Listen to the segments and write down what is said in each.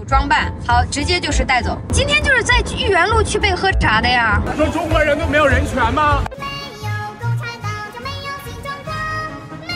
装扮，好，直接就是带走。今天就是在豫园路去被喝茶的呀。 你说中国人都没有人权吗？ 没有共产党就没有新中国，没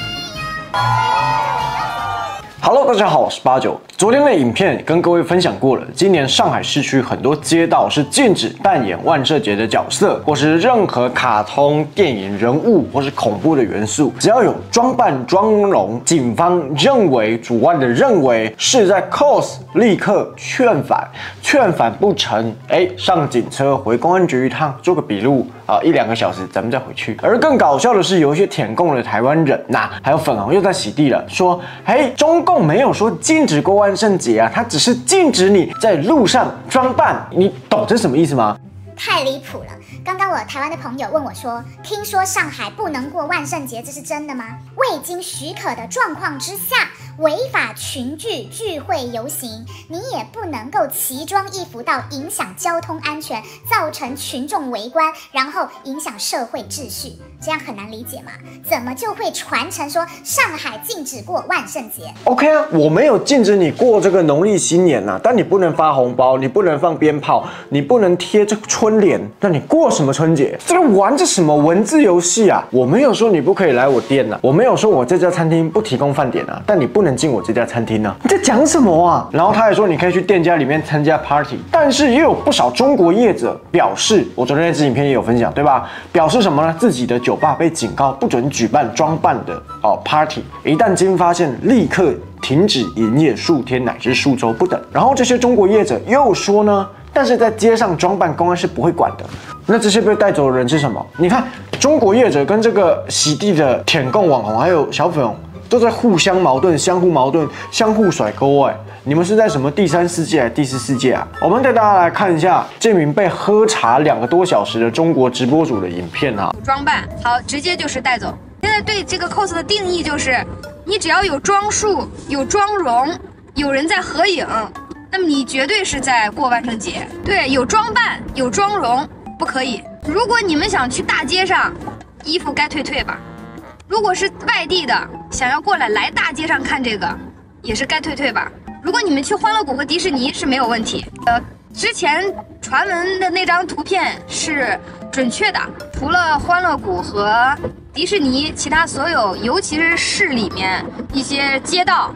有。 Hello， 大家好，我是89。昨天的影片跟各位分享过了，今年上海市区很多街道是禁止扮演万圣节的角色，或是任何卡通、电影人物或是恐怖的元素，只要有装扮妆容，警方主观的认为是在 cos， 立刻劝返，劝返不成，上警车回公安局一趟，做个笔录啊，1、2个小时咱们再回去。而更搞笑的是，有一些舔共的台湾人还有粉红又在洗地了，说，中共没有说禁止过万圣节啊，它只是禁止你在路上装扮，你懂这什么意思吗？ 太离谱了！刚刚我台湾的朋友问我说，听说上海不能过万圣节，这是真的吗？未经许可的状况之下，违法群聚会游行，你也不能够奇装异服到影响交通安全，造成群众围观，然后影响社会秩序，这样很难理解吗？怎么就会传成说上海禁止过万圣节 ？OK 啊，我没有禁止你过这个农历新年啊，但你不能发红包，你不能放鞭炮，你不能贴这个春联，那你过什么春节？这个玩着什么文字游戏啊？我没有说你不可以来我店啊，我没有说我这家餐厅不提供饭点啊，但你不能进我这家餐厅啊，你在讲什么啊？然后他还说你可以去店家里面参加 party， 但是也有不少中国业者表示，我昨天那支影片也有分享，对吧？表示什么呢？自己的酒吧被警告不准举办装扮的party， 一旦经发现，立刻停止营业数天乃至数周不等。然后这些中国业者又说呢，但是在街上装扮，公安是不会管的。那这些被带走的人是什么？你看，中国业者跟这个洗地的舔共网红还有小粉红都在互相矛盾、相互矛盾、相互甩钩你们是在什么第3世界还是第4世界啊？我们带大家来看一下这名被喝茶2个多小时的中国直播主的影片啊。 装扮好，直接就是带走。现在对这个 cos 的定义就是，你只要有装束、有妆容、有人在合影，那么你绝对是在过万圣节。对，有装扮、有妆容不可以。如果你们想去大街上，衣服该退吧。如果是外地的，想要过来大街上看这个，也是该退吧。如果你们去欢乐谷和迪士尼是没有问题。之前传闻的那张图片是准确的，除了欢乐谷和迪士尼，其他所有，尤其是市里面一些街道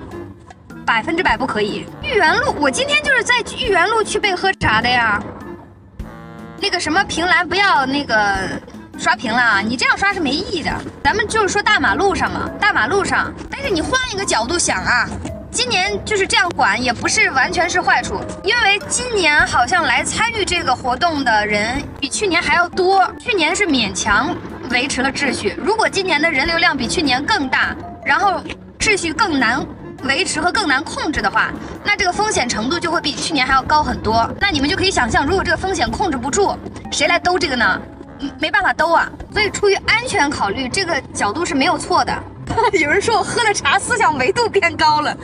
，100%不可以。豫园路，我今天就是在豫园路去被喝茶的呀。那个什么凭栏不要那个刷屏了啊，你这样刷是没意义的。咱们就是说大马路上嘛，大马路上，但是你换一个角度想啊。今年就是这样管，也不是完全是坏处，因为今年好像来参与这个活动的人比去年还要多。去年是勉强维持了秩序，如果今年的人流量比去年更大，然后秩序更难维持和更难控制的话，那这个风险程度就会比去年还要高很多。那你们就可以想象，如果这个风险控制不住，谁来兜这个呢？没办法兜啊。所以出于安全考虑，这个角度是没有错的。有人说我喝了茶，思想维度变高了。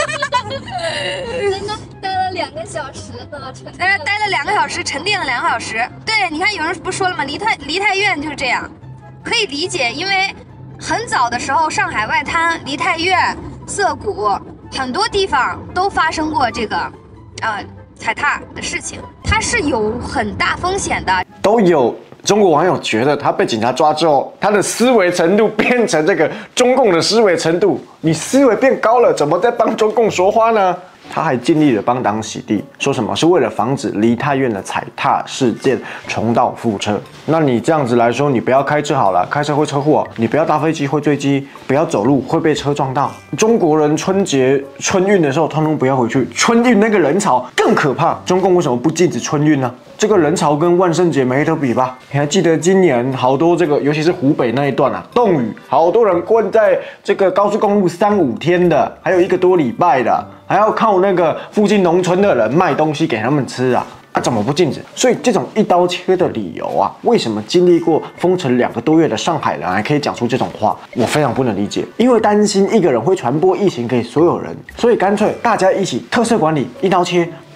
真的待了2个小时呢， 待了2个小时，沉淀了2个小时。对，你看有人不说了吗？梨泰院就是这样，可以理解，因为很早的时候，上海外滩、梨泰院、涩谷很多地方都发生过这个踩踏的事情，它是有很大风险的。 都有中国网友觉得他被警察抓之后，他的思维程度变成这个中共的思维程度，你思维变高了，怎么在帮中共说话呢？他还尽力的帮党洗地，说什么是为了防止梨泰院的踩踏事件重蹈覆辙。那你这样子来说，你不要开车好了，开车会车祸；你不要搭飞机会坠机，不要走路会被车撞到。中国人春节春运的时候，通通不要回去。春运那个人潮更可怕，中共为什么不禁止春运呢？这个人潮跟万圣节没得比吧？你还记得今年好多这个，尤其是湖北那一段啊，冻雨，好多人困在这个高速公路3、5天的，还有1个多礼拜的，还要靠那个附近农村的人卖东西给他们吃啊。怎么不禁止？所以这种一刀切的理由啊，为什么经历过封城2个多月的上海人还可以讲出这种话？我非常不能理解。因为担心一个人会传播疫情给所有人，所以干脆大家一起特色管理，一刀切。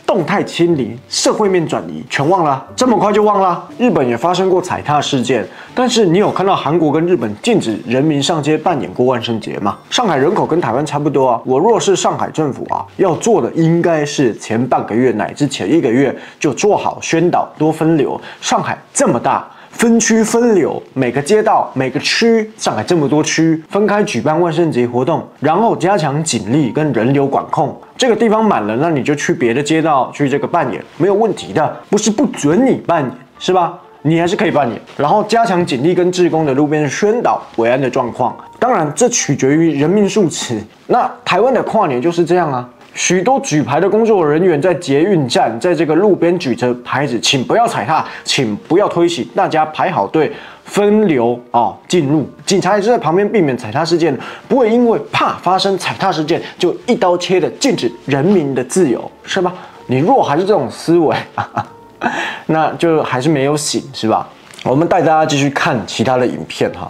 动态清零、社会面转移，全忘了？这么快就忘了？日本也发生过踩踏事件，但是你有看到韩国跟日本禁止人民上街扮演过万圣节吗？上海人口跟台湾差不多啊，我若是上海政府啊，要做的应该是前半个月乃至前1个月就做好宣导，多分流。上海这么大。分区分流，每个街道、每个区，上海这么多区，分开举办万圣节活动，然后加强警力跟人流管控。这个地方满了，那你就去别的街道去这个扮演，没有问题的，不是不准你扮演，是吧？你还是可以扮演，然后加强警力跟志工的路边宣导维安的状况。当然，这取决于人民素质。那台湾的跨年就是这样啊。许多举牌的工作人员在捷运站，在这个路边举着牌子，请不要踩踏，请不要推行，大家排好队，分流进入。警察也是在旁边避免踩踏事件，不会因为怕发生踩踏事件就一刀切的禁止人民的自由，是吧？你若还是这种思维，那就还是没有醒，是吧？我们带大家继续看其他的影片哈。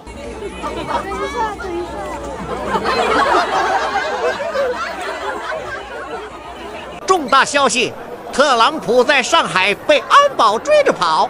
重大消息，特朗普在上海被安保追着跑。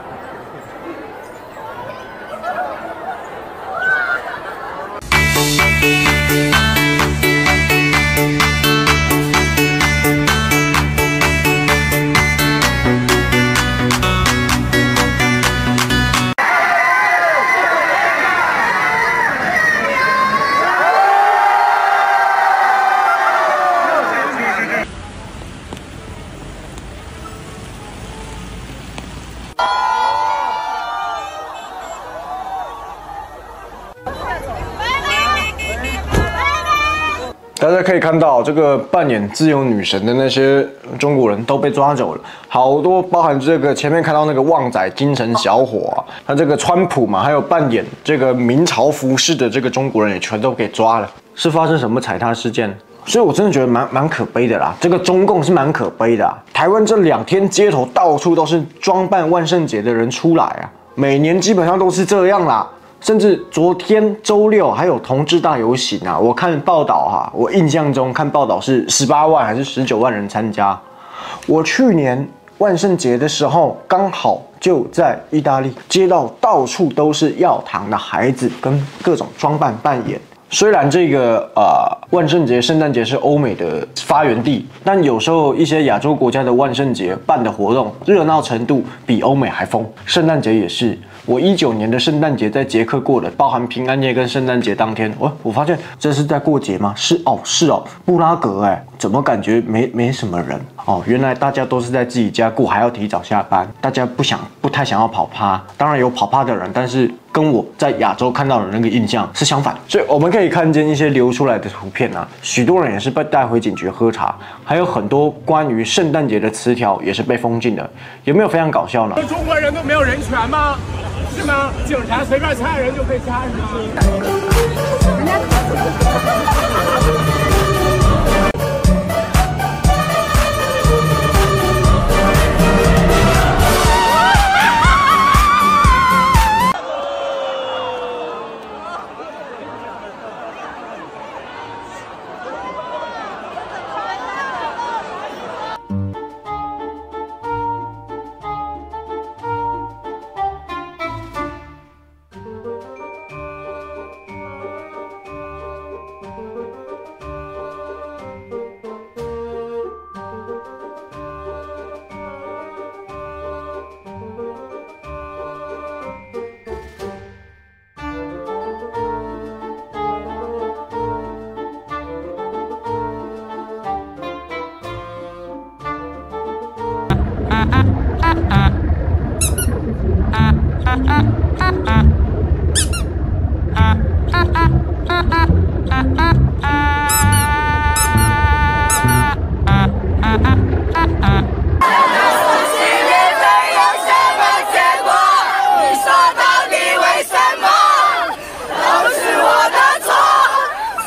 大家可以看到，这个扮演自由女神的那些中国人都被抓走了，好多，包含这个前面看到那个旺仔精神小伙啊，他这个川普嘛，还有扮演这个明朝服饰的这个中国人也全都给抓了。是发生什么踩踏事件？所以我真的觉得蛮可悲的啦，这个中共是蛮可悲的啊。台湾这2天街头到处都是装扮万圣节的人出来啊，每年基本上都是这样啦。甚至昨天周6还有同志大游行啊，我看报道哈，我印象中看报道是18万还是19万人参加。我去年万圣节的时候刚好就在意大利，街道到处都是要糖的孩子跟各种装扮扮演。虽然这个万圣节、圣诞节是欧美的发源地，但有时候一些亚洲国家的万圣节办的活动热闹程度比欧美还疯。圣诞节也是，我19年的圣诞节在捷克过的，包含平安夜跟圣诞节当天，我发现这是在过节吗？是哦，布拉格怎么感觉没什么人哦？原来大家都是在自己家过，还要提早下班，大家不太想要跑趴，当然有跑趴的人，但是跟我在亚洲看到的那个印象是相反，所以我们可以看见一些流出来的图片啊，许多人也是被带回警局喝茶，还有很多关于圣诞节的词条也是被封禁的，有没有非常搞笑呢？ 中国人都没有人权吗？是吗？警察随便掐人就可以掐人吗？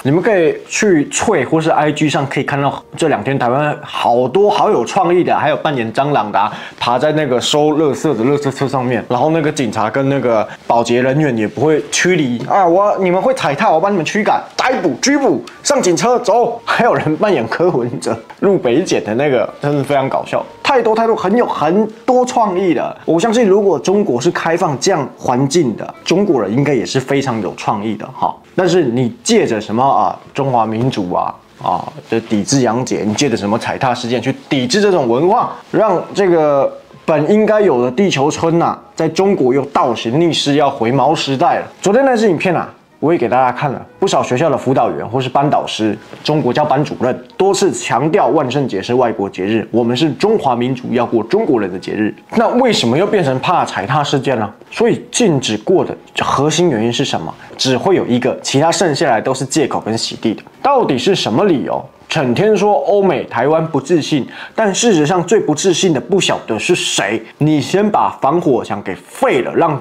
你们可以去脆或是 IG 上可以看到这2天台湾好多好有创意的，还有扮演蟑螂的、爬在那个收垃圾的垃圾车上面，然后那个警察跟那个保洁人员也不会驱离啊，你们会踩踏，我把你们驱赶、逮捕、拘捕，上警车走。还有人扮演柯文哲入北检的那个，真是非常搞笑。太多很多创意的。我相信，如果中国是开放这样环境的，中国人应该也是非常有创意的哈。但是你借着什么中华民族就抵制洋节，你借着什么踩踏事件去抵制这种文化，让这个本应该有的地球村在中国又倒行逆施，要回毛时代了。昨天那支影片我也给大家看了，不少学校的辅导员或是班导师、中国教班主任多次强调万圣节是外国节日，我们是中华民族，要过中国人的节日。那为什么又变成怕踩踏事件呢？所以禁止过的核心原因是什么？只会有一个，其他剩下来都是借口跟洗地的。到底是什么理由？整天说欧美、台湾不自信，但事实上最不自信的不晓得是谁。你先把防火墙给废了，让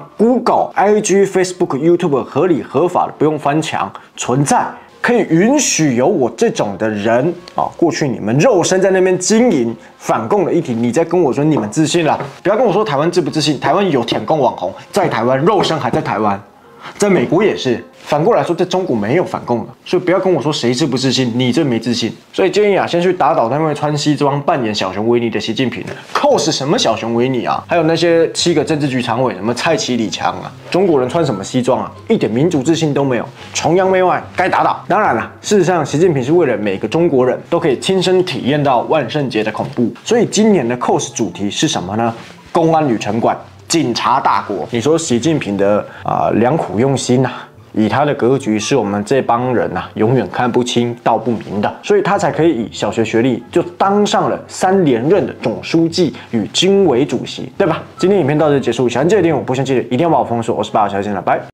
Google、IG、Facebook、YouTube 合理合法的不用翻墙存在，可以允许有我这种的人过去你们肉身在那边经营反共的议题，你再跟我说你们自信了，不要跟我说台湾自不自信，台湾有舔共网红在台湾，肉身还在台湾，在美国也是。反过来说，在中国没有反共的，所以不要跟我说谁自不自信，你这没自信。所以建议先去打倒那位穿西装扮演小熊维尼的习近平，cos 什么小熊维尼还有那些7个政治局常委，什么蔡奇、李强中国人穿什么西装一点民族自信都没有，崇洋媚外，该打倒。当然了，事实上，习近平是为了每个中国人都可以亲身体验到万圣节的恐怖，所以今年的 cos 主题是什么呢？公安旅城管，警察大国。你说习近平的良苦用心以他的格局，是我们这帮人永远看不清道不明的，所以他才可以以小学学历就当上了3连任的总书记与军委主席，对吧？今天影片到这结束，想记得点我，不想记得一定要把我封锁。我是8号小姐，拜。